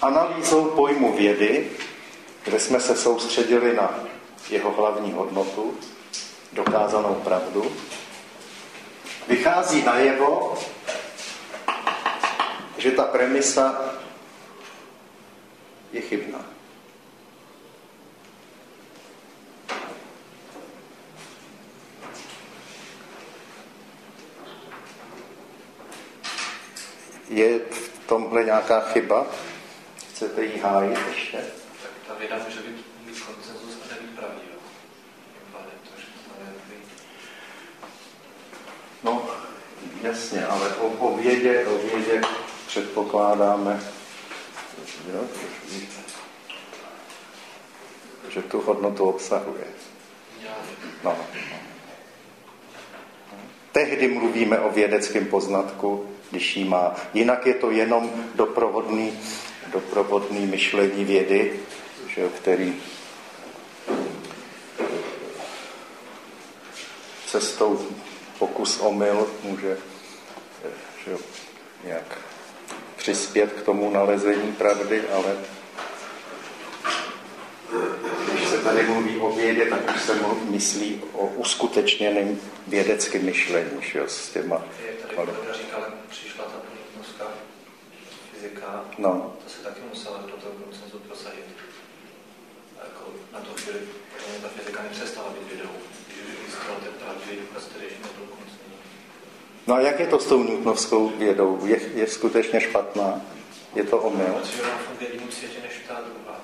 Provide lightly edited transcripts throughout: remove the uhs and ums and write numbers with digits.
analýzou pojmu vědy, kde jsme se soustředili na jeho hlavní hodnotu, dokázanou pravdu, vychází najevo, že ta premisa je chybná. Je v tomhle nějaká chyba? Chcete jí hájit ještě? Tak ta věda může mít konsenzus a nebýt pravdivá. No, jasně, ale o vědě předpokládáme, jo, že tu hodnotu obsahuje. No. Tehdy mluvíme o vědeckém poznatku, když ji má. Jinak je to jenom doprovodný myšlení vědy, že, který cestou pokus omyl může že, nějak přispět k tomu nalezení pravdy, ale když se tady mluví o vědě, tak už se myslí o uskutečněném vědeckém myšlení, že, s těma... Tady říkala, přišla ta newtonská fyzika, no. To se taky musela do toho konsenzu prosadit. A jako na to chvíli ta fyzika nepřestala být vědou. No a jak je to s tou newtonovskou vědou? Je skutečně špatná? Je to omyl? Protože ona funguje v jiném světě než ta druhá.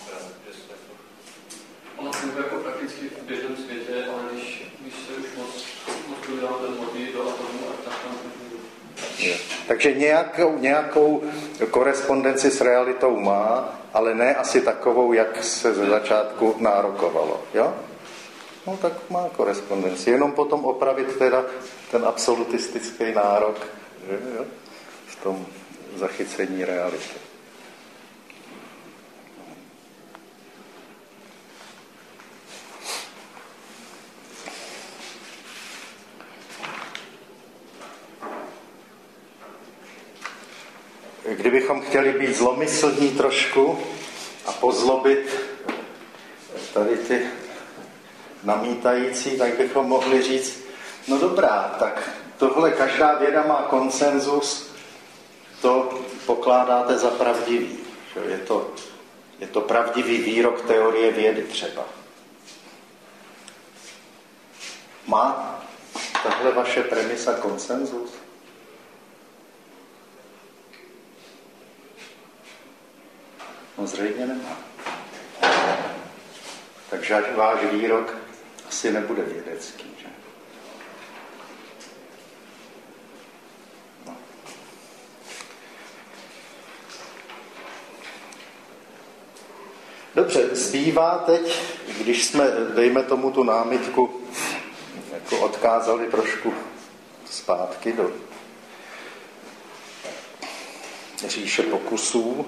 Ona funguje jako prakticky v běžném světě, ale když se už moc dodáme ten modý do atomu, tak tam funguje. Takže nějakou korespondenci s realitou má, ale ne asi takovou, jak se ze začátku nárokovalo. Jo? No tak má korespondenci. Jenom potom opravit teda ten absolutistický nárok, že, jo? V tom zachycení reality. Kdybychom chtěli být zlomyslní trošku a pozlobit tady ty namítající, tak bychom mohli říct, no dobrá, tak tohle každá věda má konsenzus, to pokládáte za pravdivý. Je to pravdivý výrok teorie vědy třeba. Má tahle vaše premisa konsenzus? No zřejmě nemá. Takže váš výrok asi nebude vědecký, že? No. Dobře, zbývá teď, když jsme, dejme tomu tu námitku, jako odkázali trošku zpátky do říše pokusů.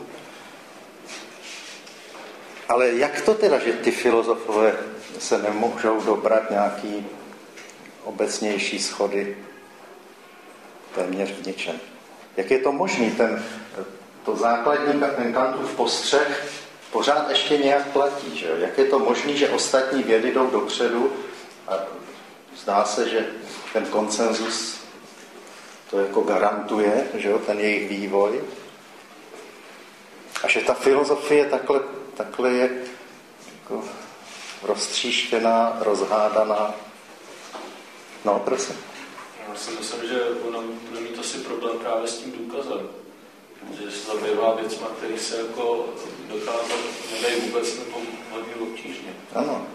Ale jak to teda, že ty filozofové se nemůžou dobrat nějaký obecnější shody téměř v ničem? Jak je to možný? To základní, ten Kantův postřeh pořád ještě nějak platí, že? Jak je to možný, že ostatní vědy jdou dopředu a zdá se, že ten konsenzus to jako garantuje, že jo, ten jejich vývoj, a že ta filozofie takhle je jako roztříštěná, rozhádaná. No, prosím. Já si myslím, že ono bude mít asi problém právě s tím důkazem. Že se zabývá věcma, které se jako dokázat nedají vůbec nebo hodně obtížně. Ano.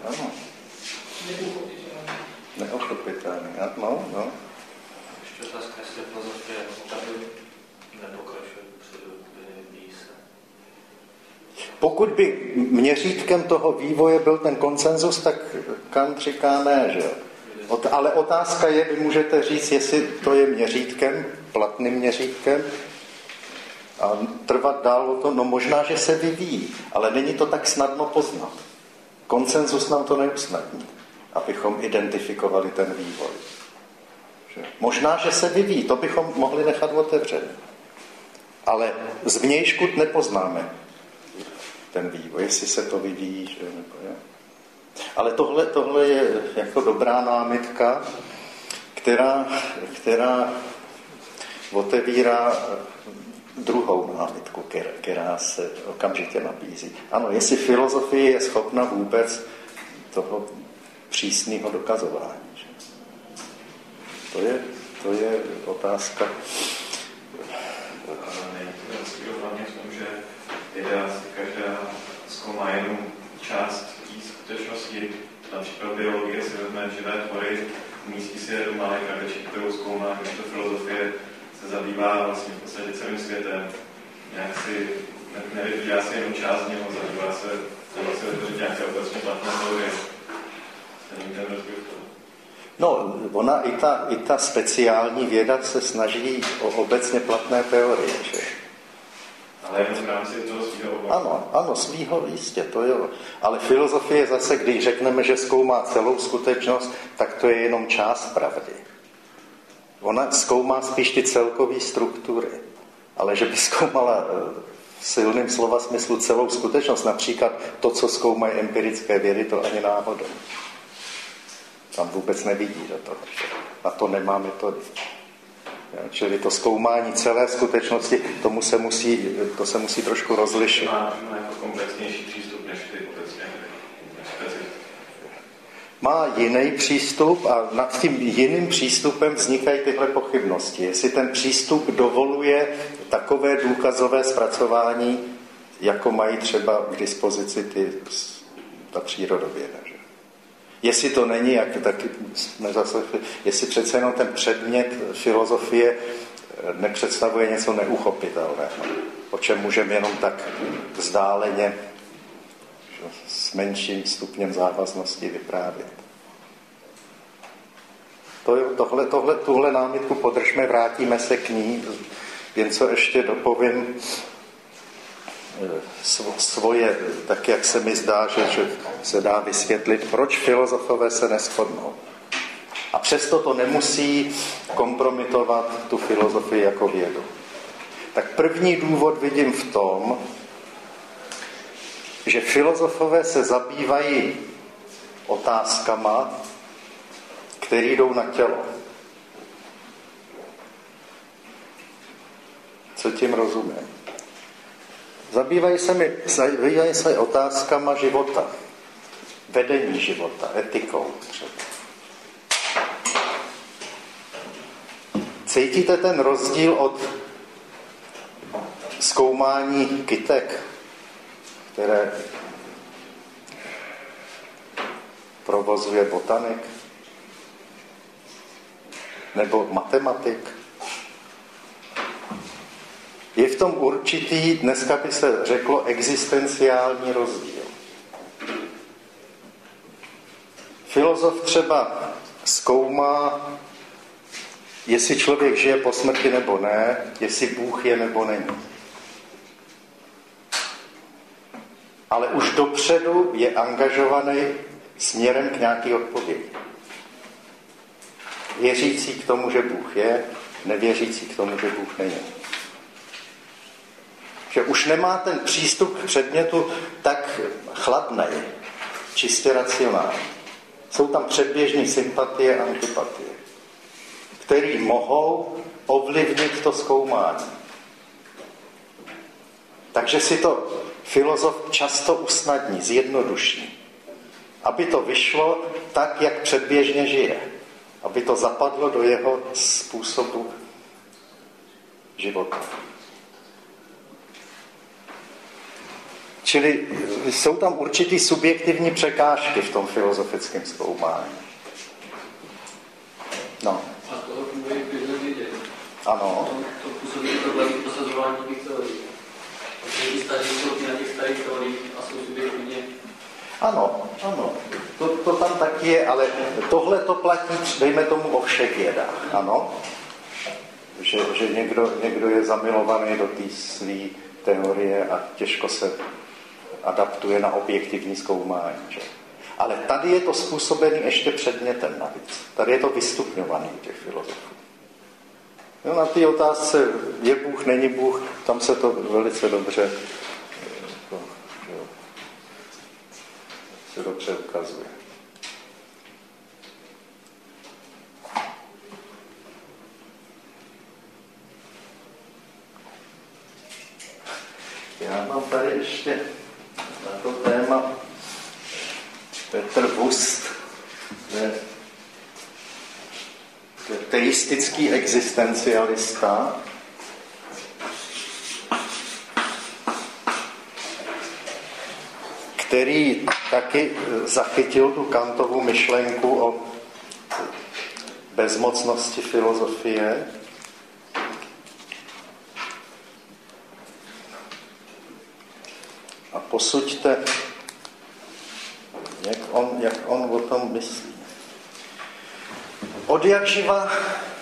Neochopitelný. No. Ještě otázka, jestli filozofie opravdu nepokračuje předu, vyvíjí se. Pokud by měřítkem toho vývoje byl ten konsenzus, tak Kant říká ne, že jo. Ale otázka je, vy můžete říct, jestli to je měřítkem, platným měřítkem, a trvat dál o to, no možná, že se vyvíjí, ale není to tak snadno poznat. Konsenzus nám to neusnadní, abychom identifikovali ten vývoj. Možná, že se vyvíjí, to bychom mohli nechat otevřené. Ale zvnějšku nepoznáme ten vývoj, jestli se to vyvíjí, že nebo je. Ale tohle je jako dobrá námitka, která otevírá druhou námitku, která se okamžitě nabízí. Ano, jestli filozofie je schopna vůbec toho přísného dokazování. Že? To je otázka. Není to hlavně v tom, že věda každá zkoumá jenom část té skutečnosti. Například biologie si vezme živé tvory, umístí si je do malé krabičky, kterou zkoumá, když to filozofie se zabývá vlastně v podstatě celým světem. Nějak si nevybírá si jenom část z něho, zabývá se vytvořit nějaké obecně platné teorie. Není ten rozdíl v tom. No, ona i ta speciální věda se snaží o obecně platné teorie, že? Ale jen v rámci toho svýho oboru. Ano, svýho jistě, to jo. Ale filozofie zase, když řekneme, že zkoumá celou skutečnost, tak to je jenom část pravdy. Ona zkoumá spíš ty celkové struktury. Ale že by zkoumala v silným slova smyslu celou skutečnost, například to, co zkoumají empirické vědy, to ani náhodou. Tam vůbec nevidí do toho. Na to nemá metody. Čili to zkoumání celé skutečnosti, to se musí trošku rozlišit. Má jako komplexnější přístup než ty obecně specifické. Má jiný přístup a nad tím jiným přístupem vznikají tyhle pochybnosti. Jestli ten přístup dovoluje takové důkazové zpracování, jako mají třeba k dispozici ta přírodověda. Jestli to není, jak taky jsme zaslechli, jestli přece jenom ten předmět filozofie nepředstavuje něco neuchopitelného, o čem můžeme jenom tak vzdáleně s menším stupněm závaznosti vyprávět. Tuhle námitku podržme, vrátíme se k ní, jen co ještě dopovím svoje, tak jak se mi zdá, že se dá vysvětlit, proč filozofové se neshodnou. A přesto to nemusí kompromitovat tu filozofii jako vědu. Tak první důvod vidím v tom, že filozofové se zabývají otázkama, které jdou na tělo. Co tím rozumím? Zabývají se otázkama života, vedení života, etikou třeba. Cítíte ten rozdíl od zkoumání kytek, které provozuje botanik nebo matematik? Je v tom určitý, dneska by se řeklo, existenciální rozdíl. Filozof třeba zkoumá, jestli člověk žije po smrti nebo ne, jestli Bůh je nebo není. Ale už dopředu je angažovaný směrem k nějaké odpovědi. Věřící k tomu, že Bůh je, nevěřící k tomu, že Bůh není. Že už nemá ten přístup k předmětu tak chladnej, čistě racionální. Jsou tam předběžné sympatie a antipatie, které mohou ovlivnit to zkoumání. Takže si to filozof často usnadní, zjednoduší. Aby to vyšlo tak, jak předběžně žije. Aby to zapadlo do jeho způsobu života. Čili jsou tam určitý subjektivní překážky v tom filozofickém zkoumání. No. A toho funguje běžné vědě. Ano. To působí problémy prosazování těch teorií. Protože ty starý jsou na těch starých teoriích a jsou subjektivně. Ano. To tam taky je, ale tohle to platí, dejme tomu, o všech vědách. Ano. Že někdo je zamilovaný do té své teorie a těžko se adaptuje na objektivní zkoumání. Že? Ale tady je to způsobený ještě předmětem navíc. Tady je to vystupňovaný u těch filozofů. No, na té otázce je Bůh, není Bůh, tam se to velice dobře dobře ukazuje. Já mám tady ještě na to téma Petr Wust, teistický existencialista, který taky zachytil tu Kantovu myšlenku o bezmocnosti filozofie. A posuďte, jak on o tom myslí. Odjakživa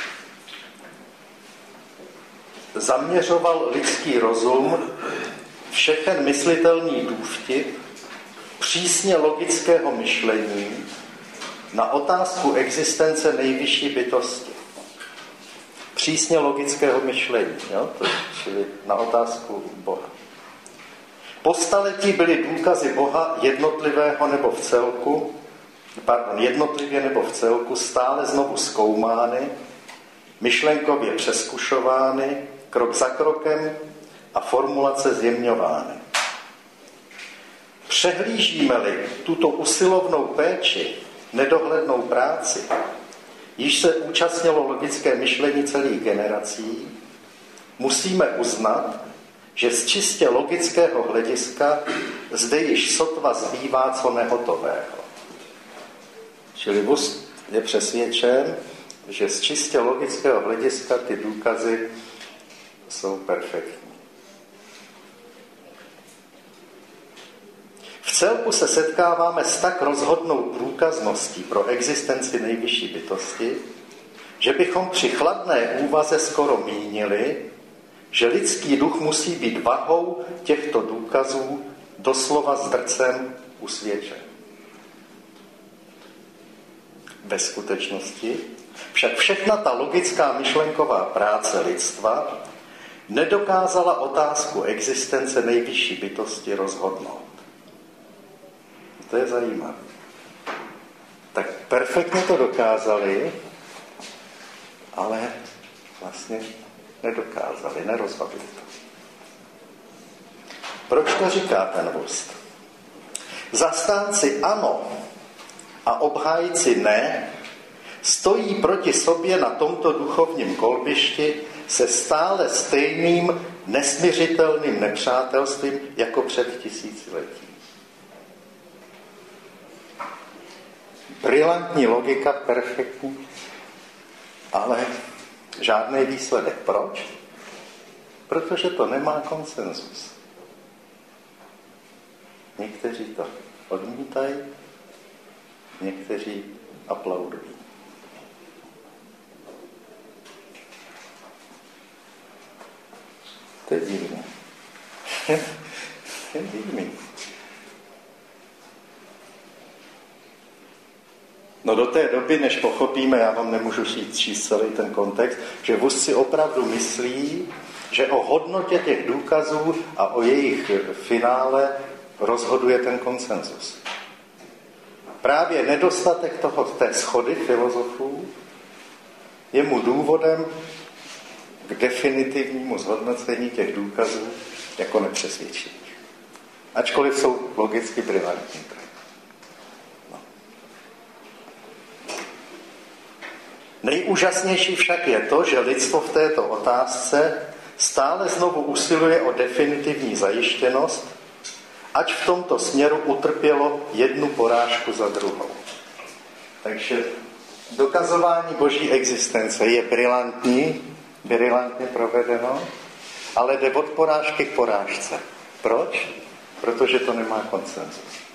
zaměřoval lidský rozum všechen myslitelný důvtip přísně logického myšlení na otázku existence nejvyšší bytosti. Přísně logického myšlení, jo? Čili na otázku Boha. Po staletí byly důkazy Boha jednotlivě nebo v celku stále znovu zkoumány, myšlenkově přezkušovány, krok za krokem a formulace zjemňovány. Přehlížíme-li tuto usilovnou péči, nedohlednou práci, již se účastnilo logické myšlení celých generací, musíme uznat, že z čistě logického hlediska zde již sotva zbývá co nehotového. Čili Wust je přesvědčen, že z čistě logického hlediska ty důkazy jsou perfektní. V celku se setkáváme s tak rozhodnou průkazností pro existenci nejvyšší bytosti, že bychom při chladné úvaze skoro mínili, že lidský duch musí být vahou těchto důkazů doslova zdrcem usvědčen. Ve skutečnosti však všechna ta logická myšlenková práce lidstva nedokázala otázku existence nejvyšší bytosti rozhodnout. To je zajímavé. Tak perfektně to dokázali, ale vlastně nedokázali, nerozhodli to. Proč to říká ten Wust? Zastánci ano a obhájci ne stojí proti sobě na tomto duchovním kolbišti se stále stejným nesmiřitelným nepřátelstvím jako před tisíciletím. Brilantní logika, perfektní, ale žádný výsledek. Proč? Protože to nemá konsenzus. Někteří to odmítají, někteří aplaudují. To je divný. Je divný. No do té doby, než pochopíme, já vám nemůžu číst celý ten kontext, že Wust si opravdu myslí, že o hodnotě těch důkazů a o jejich finále rozhoduje ten konsenzus. Právě nedostatek té shody filozofů je mu důvodem k definitivnímu zhodnocení těch důkazů jako nepřesvědčivých. Ačkoliv jsou logicky brilantní. Nejúžasnější však je to, že lidstvo v této otázce stále znovu usiluje o definitivní zajištěnost, ať v tomto směru utrpělo jednu porážku za druhou. Takže dokazování boží existence je brilantně provedeno, ale jde od porážky k porážce. Proč? Protože to nemá konsenzus.